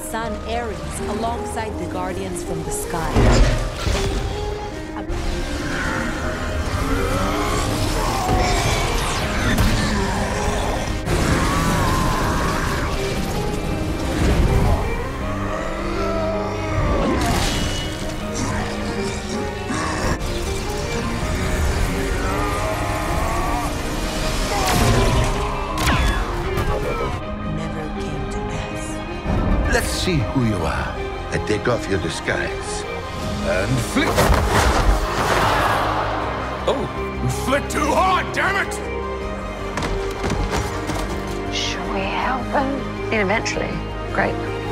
sun Ares alongside the guardians from the sky. Let's see who you are and take off your disguise. And flick. Oh, flick too hard, damn it! Should we help them? And eventually, great.